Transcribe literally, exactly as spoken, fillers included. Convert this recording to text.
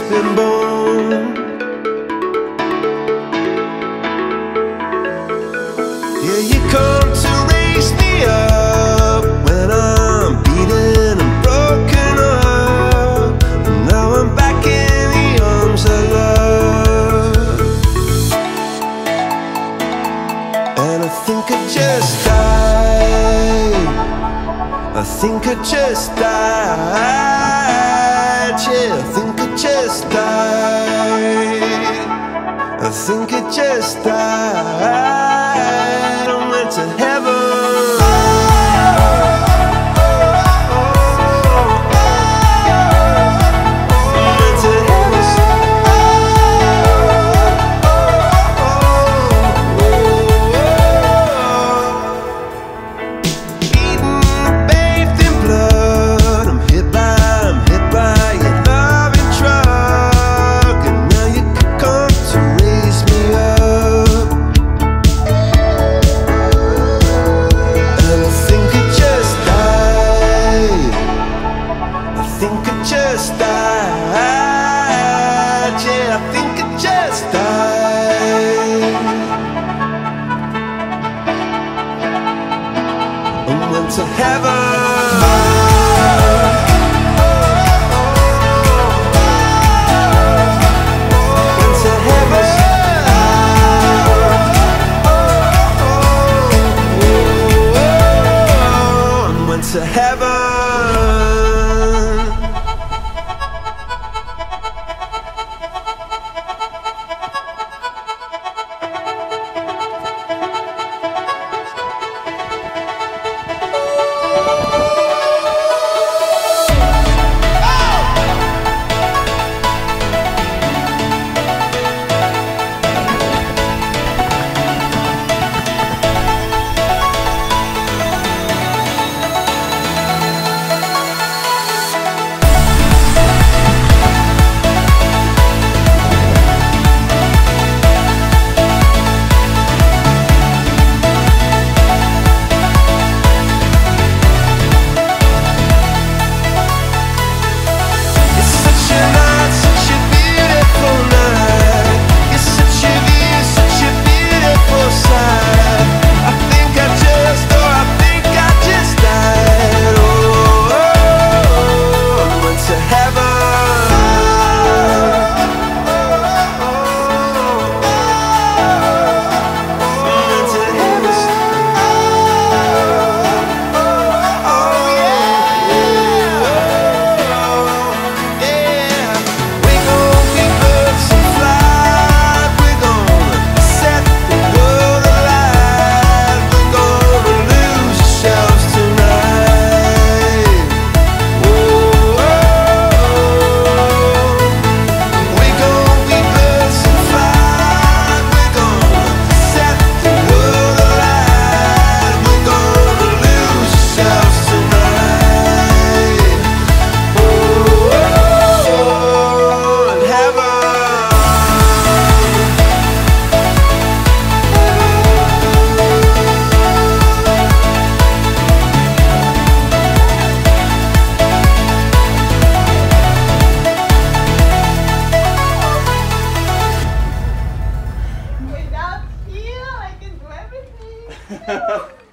been born. Yeah, you come to raise me up when I'm beaten and broken up. And now I'm back in the arms of love. And I think I just died. I think I just died. Yeah, I think I just died. I think I just died. I went to heaven. Just died, yeah, I think I just died. I went to heaven. Went to heaven. Went to heaven. Without you, I can do everything.